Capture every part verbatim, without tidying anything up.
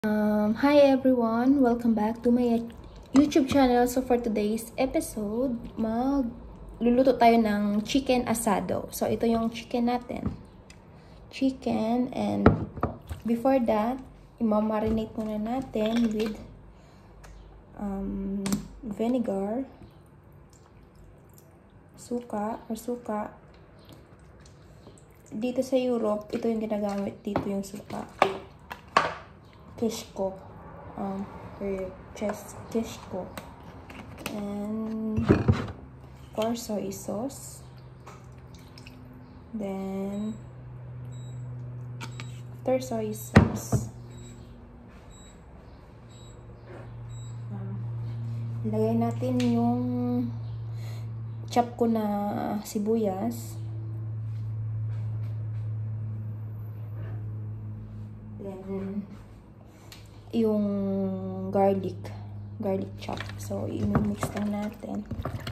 Um, hi everyone! Welcome back to my YouTube channel. So for today's episode, magluluto tayo ng chicken asado. So ito yung chicken natin. Chicken, and before that, imamarinate muna natin with um, vinegar, suka or suka. Dito sa Europe, ito yung ginagamit dito yung suka. Kishko, um, or just Kishko, and of course soy sauce. Then after soy sauce, um, ilagay natin yung chop ko na sibuyas. Then yung garlic garlic chop, so i-mix lang natin.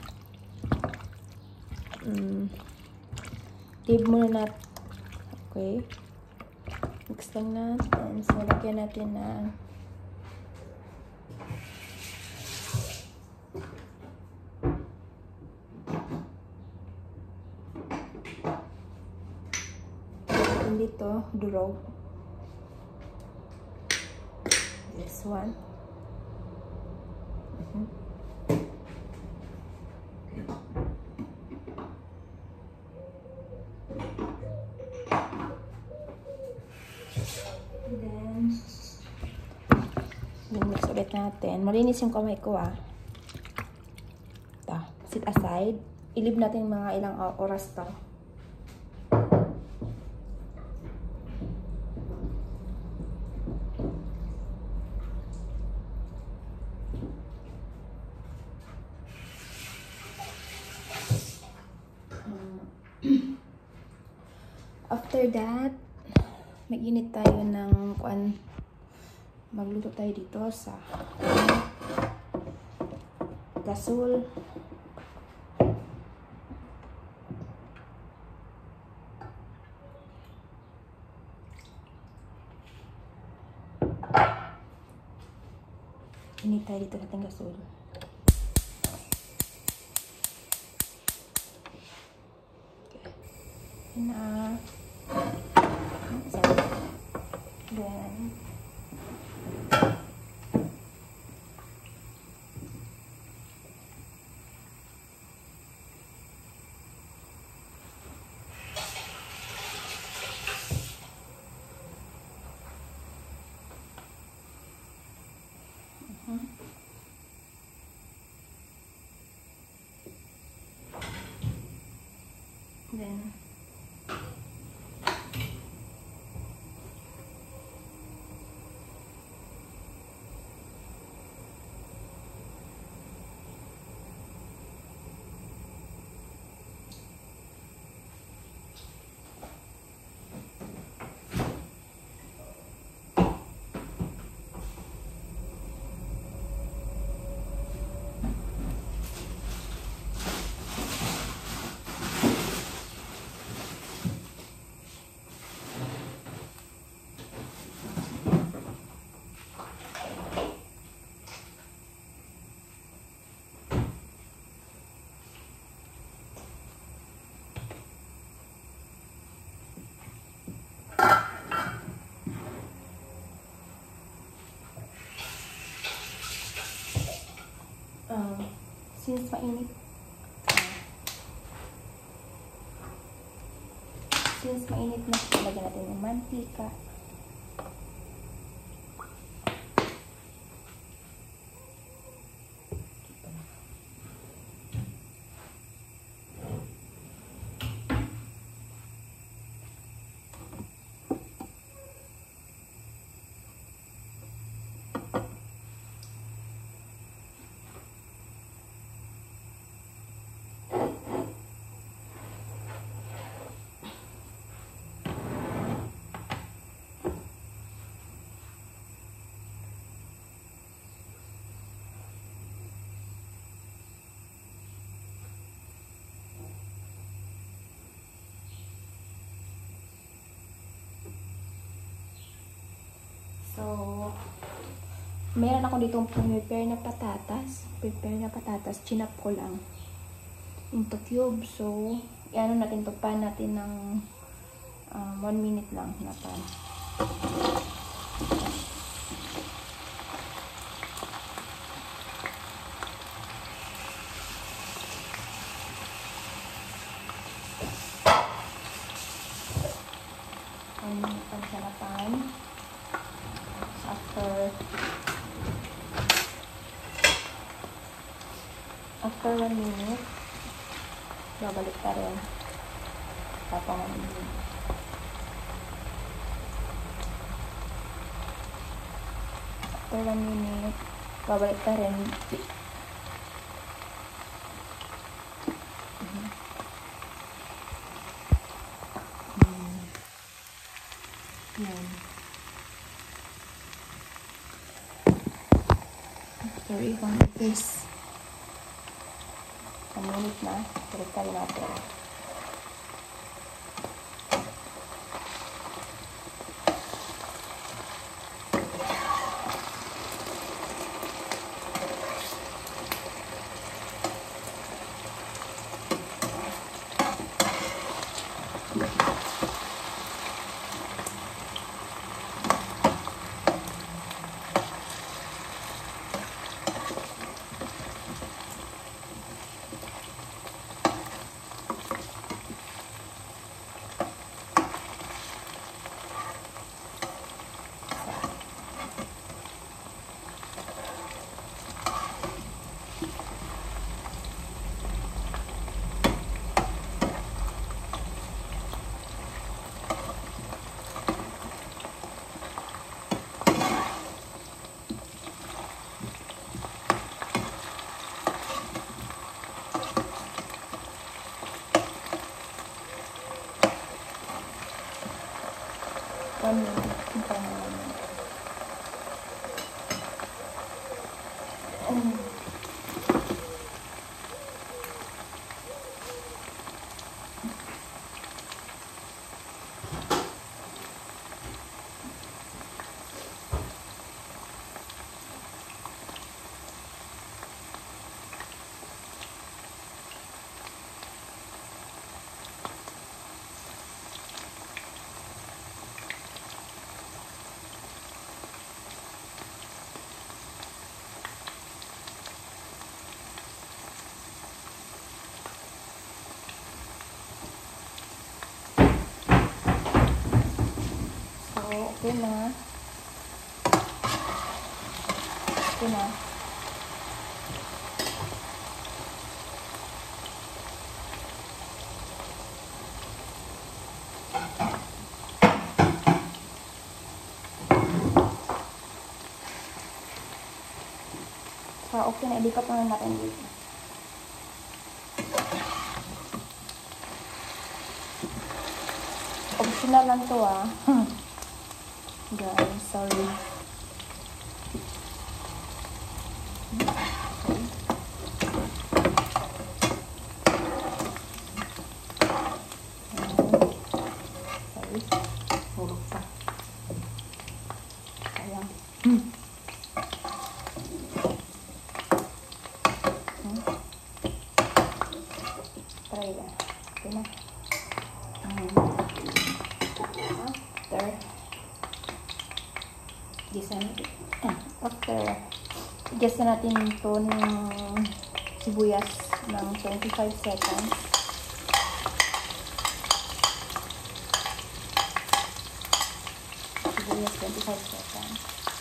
mm. Leave muna natin. Okay, mix lang natin. So lagyan natin na dito durog. This one. Mm-hmm. Then, mix ulit natin. Malinis yung kamay ko ah. Ito, sit aside. I-leave natin mga ilang oras to. After that, mag-init tayo ng kuan. Magluto tayo dito sa gasol. Init tayo dito natin gasol. Na then uh-huh. Then Uh, since mainit uh, since mainit na, lagyan natin ng mantika. So, meron ako ditong prepare na patatas. Prepare na patatas. Chinap ko lang into cube. So, i-ano natin to pan natin ng um, one minute lang na pan. one minute lang siya na pan. After after one minute, babalik ka rin. Tapos one minute. After one minute, babalik ka rin. Yan. Sorry, kung ipis. One minute na. Balik tayo natin. One minute. Hintay na one minute. Um. Okay na. Okay na. So, okay na. Ilipat na natin dito. Optional lang to ah. Guys, sorry. Sorry. Hulog pa. Sayang. Hmm. Hmm. Try na. Okay na. Hmm. After gisa natin. Ah, after, gisa natin ito ng sibuyas ng twenty-five seconds. Sibuyas twenty-five seconds.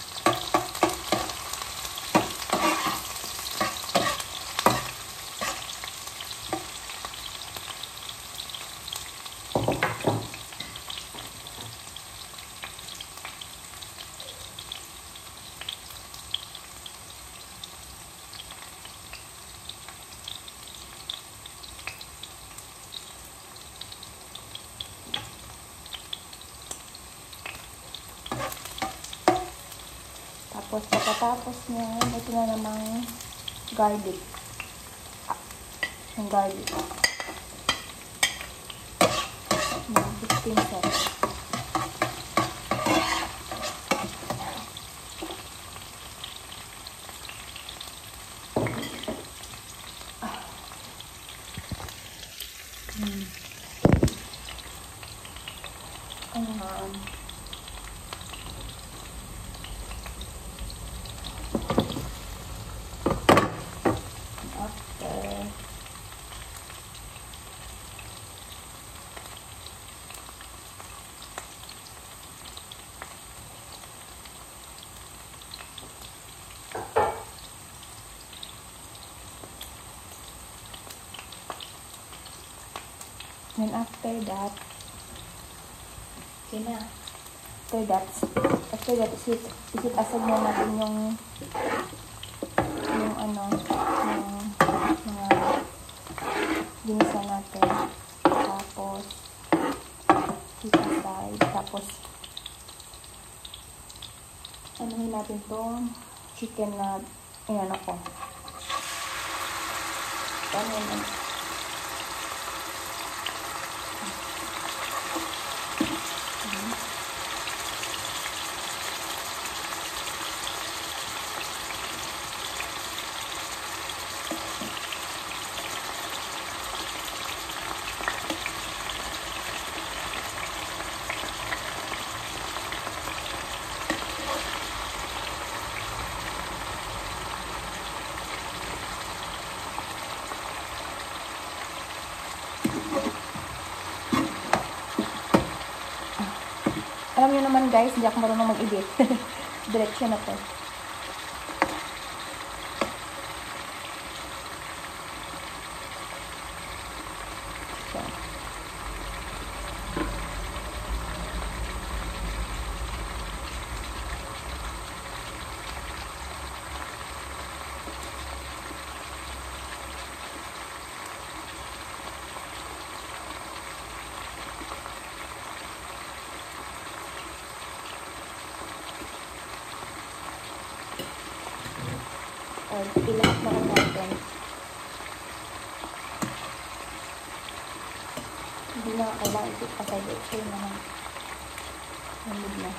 Tapos, pagkatapos niya, ito na namang garlic. Ah, yung garlic. fifteen seconds. Hmm. Um, after then after that, okay na. After that, after that, isit, isit asag na natin yung yung ano, yung mga ginisa natin. Tapos, keep aside. Tapos, anuhin natin tong chicken na inano ko. Ano yun? Alam niyo naman guys, hindi ako marunong mag-edit. Diretso na to. So. Or ilahat na lang natin. Hindi na kailangan ito pasay ito na lang. Hindi na.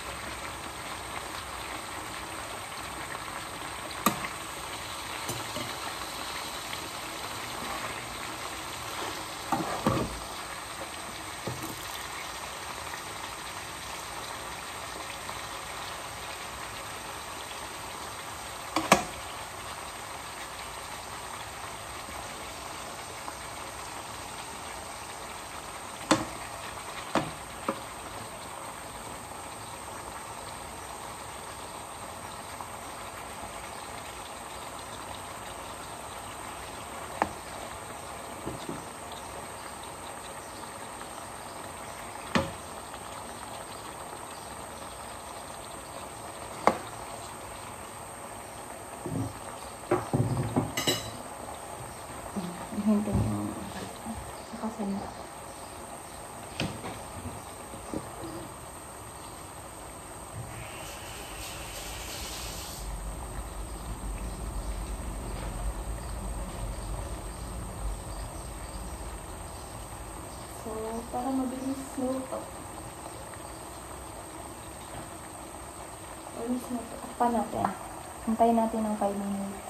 Hintay yung nakasan na. So, para mabilis luto. Mabilis na ito. Takpan natin. Hintayin natin ng five minutes.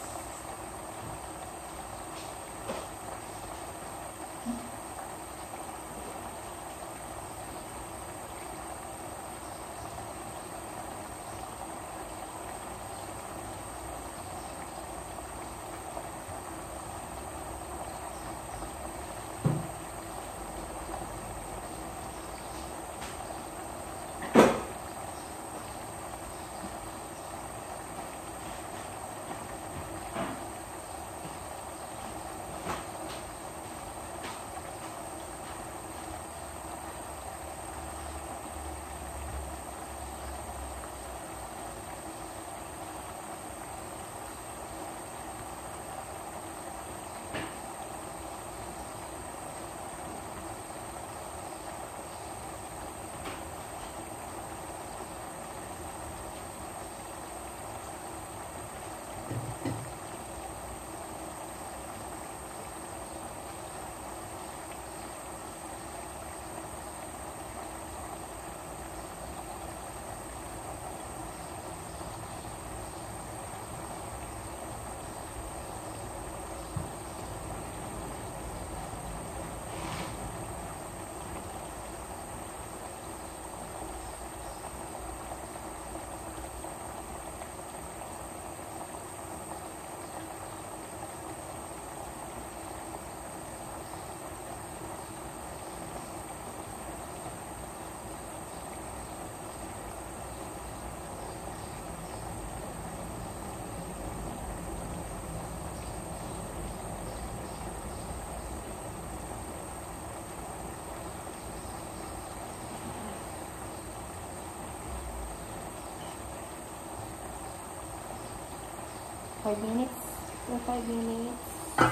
five minutes. So, five minutes.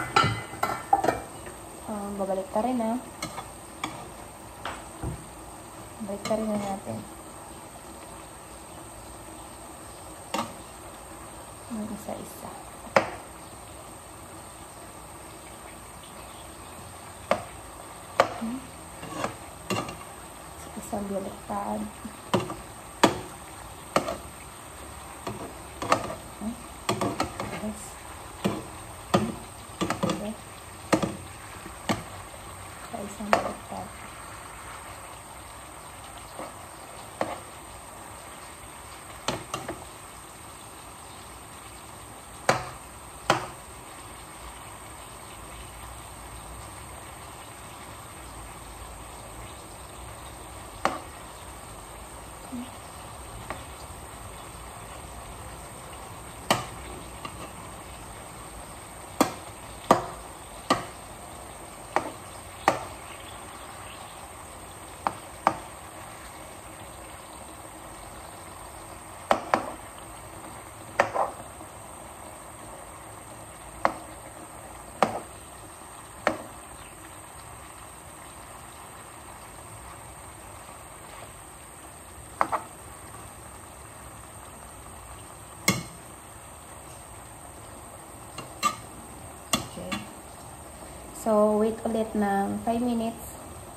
Um, babalik ka rin ha. Babalik ka rin na natin. Yung isa-isa. Hmm? Isang baliktad. Hmm? Yes. Okay. Sa isang baliktad. So, wait ulit ng five minutes.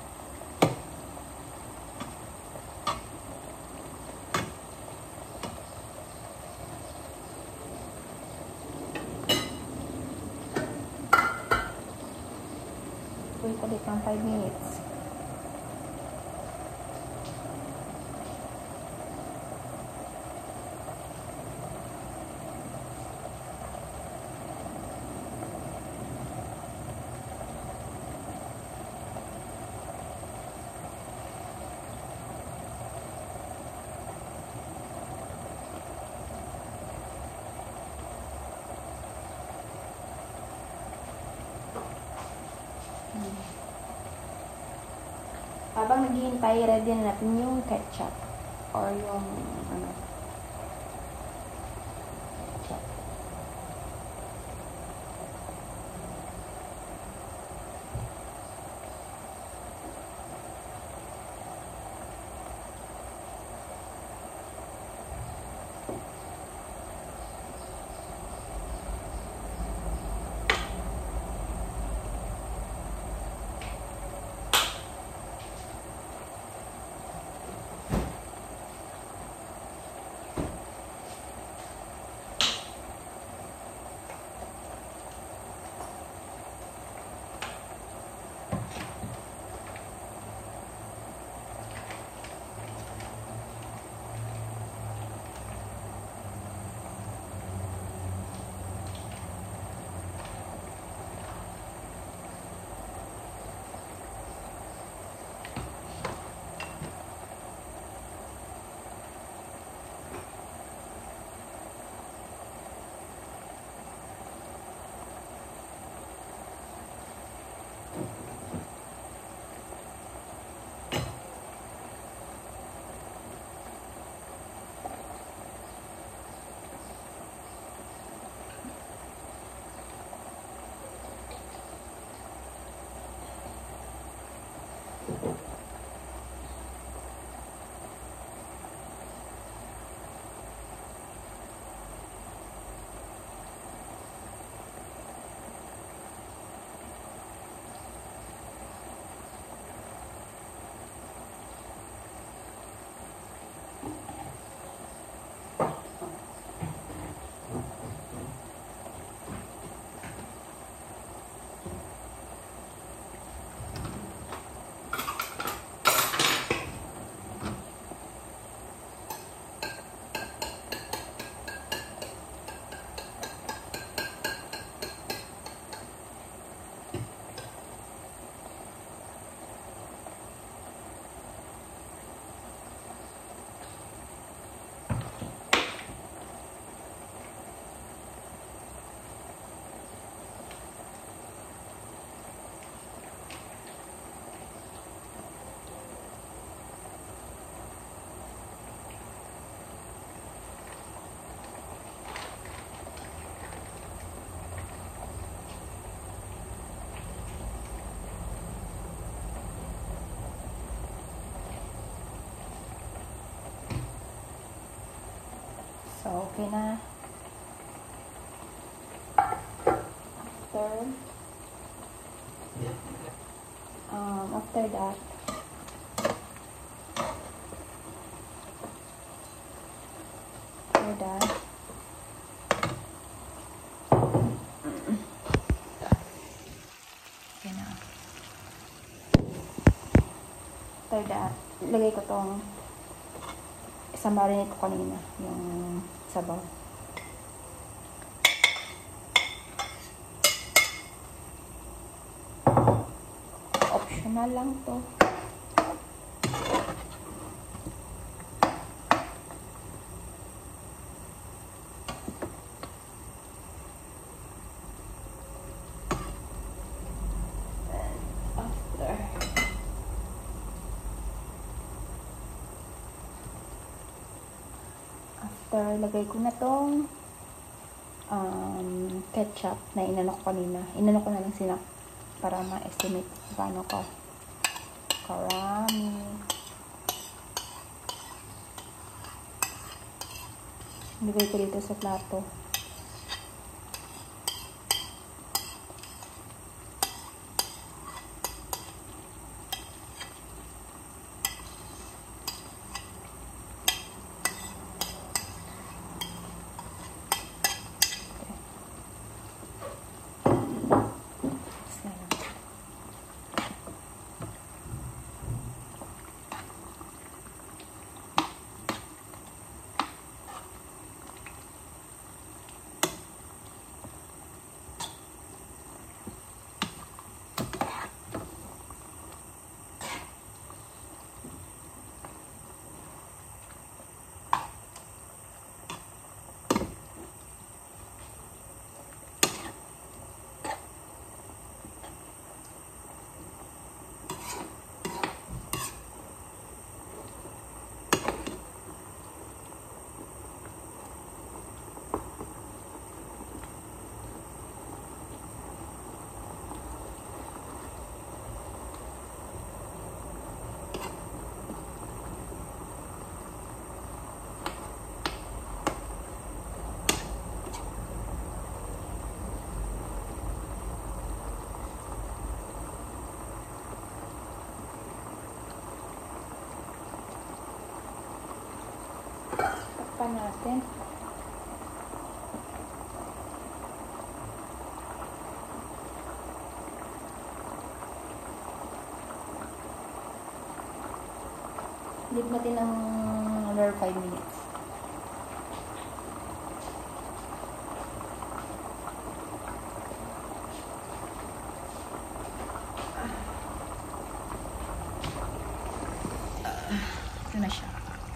Wait ulit ng five minutes. Habang naghihintay, ready na natin yung ketchup or yung ano. Ketchup. okay na. After, um, after that, after that, okay na. After that, ilagay ko tong isang marinate ko kanina, yung sabaw. Optional lang to. After, after lagay ko na tong um, ketchup na inano ko kanina. Inano ko na lang sila para ma-estimate paano ko karami. Lagay ko dito sa plato. Takpan natin. Leave natin ng another five minutes. Ito na siya.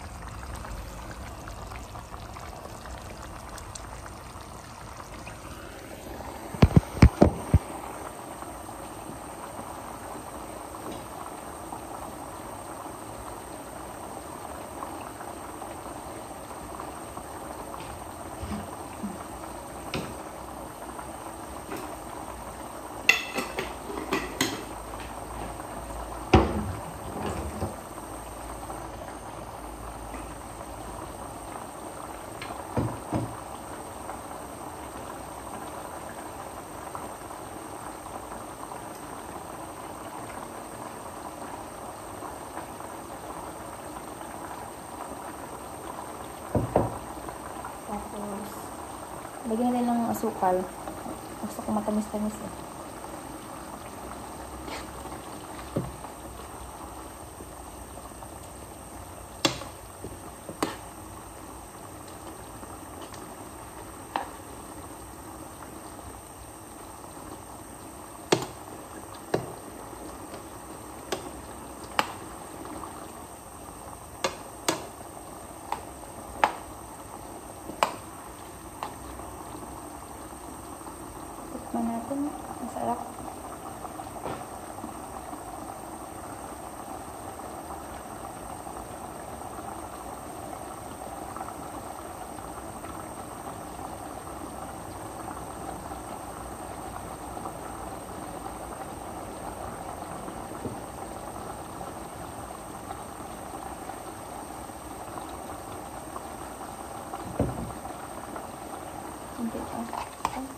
Lagyan natin ng asukal. Gusto ko matamis-tamis eh. Natin, masarap. Hindi pa. Ah.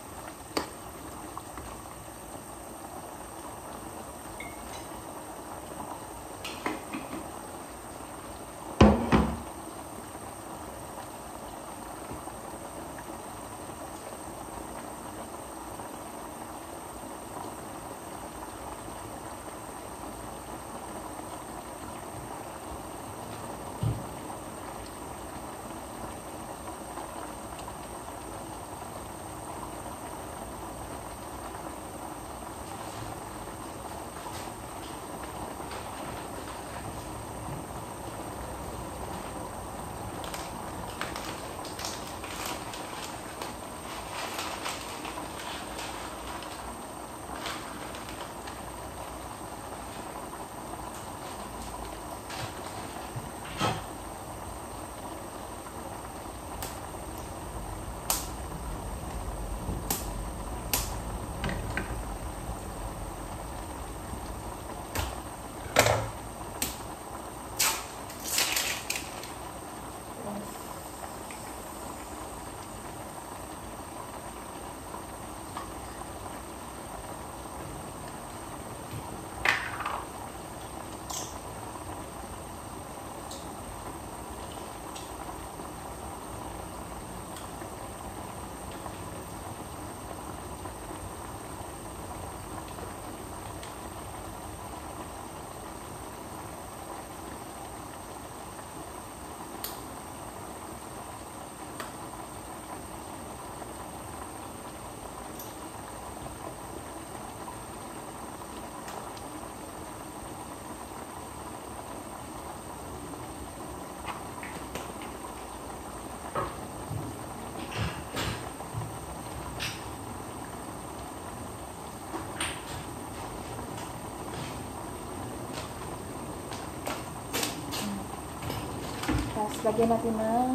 Tapos, lagyan natin ng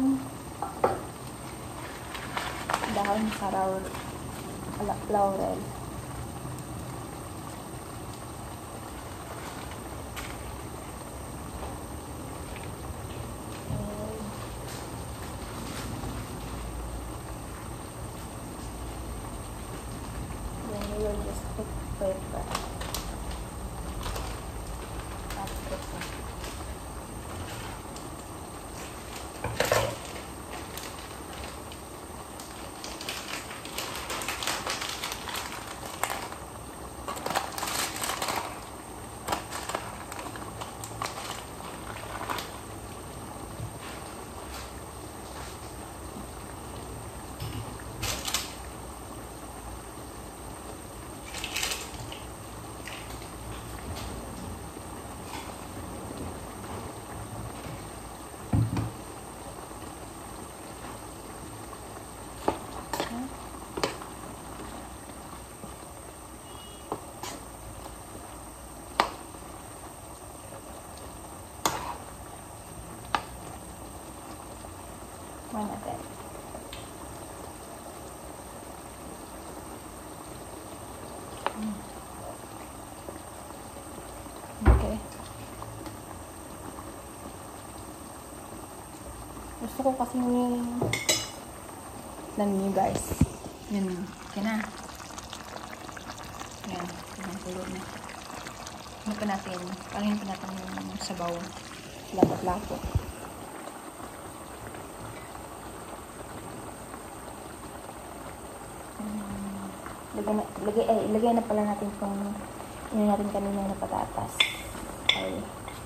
dahon sa laurel. Then, we will just put pepper. That's pepper. One of it. Okay. Gusto ko kasi alam niyo guys. Yan. Okay na. Yan. Yan. Tulo na. Ano pa natin? Pangin pa natin yung sabaw. Lapot-lapot. Lagay na, lagay, eh, lagay na pala natin itong yun natin kanina na patatas. Okay.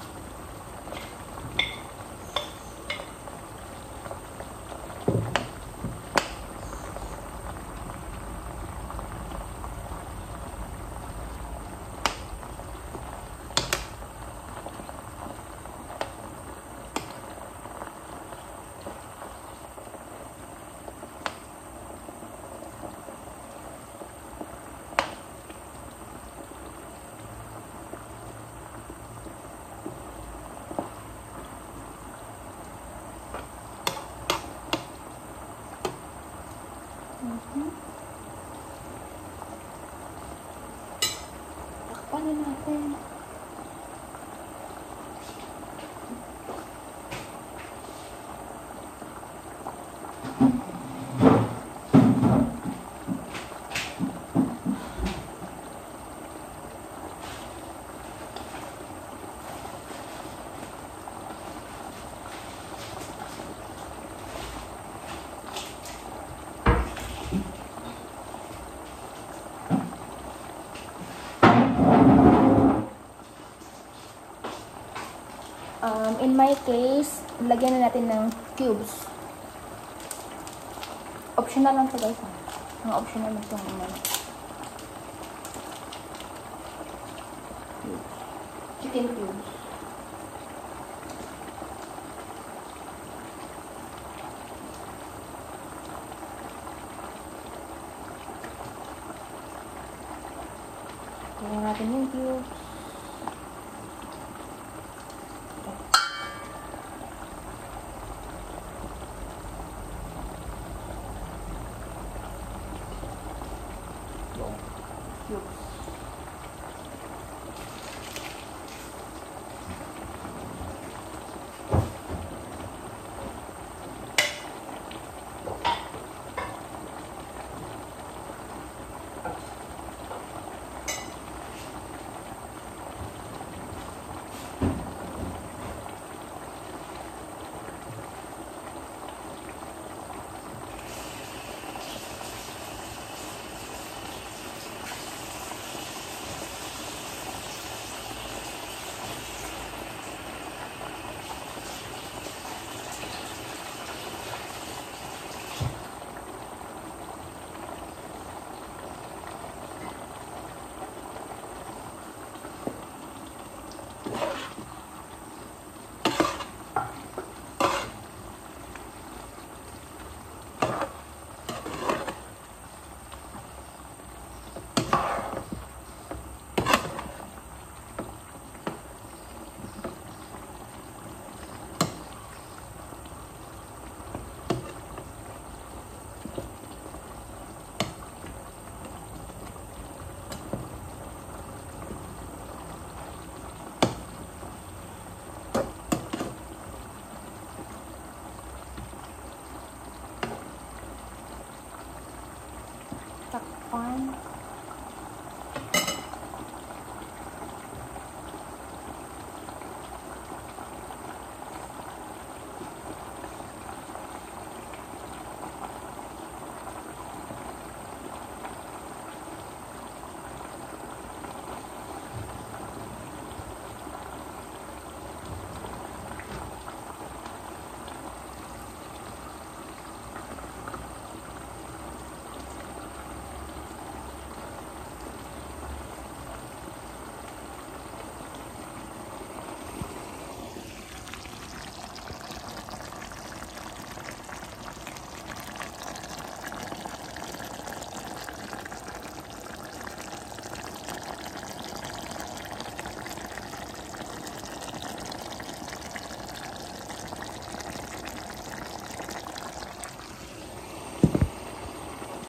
Mm-hmm. Takpan na natin. in my case, lagyan na natin ng cubes. Optional lang ito guys. Ang optional lang itong ano. Chicken cubes. Lagyan natin yung cubes. Cubes. Takpan.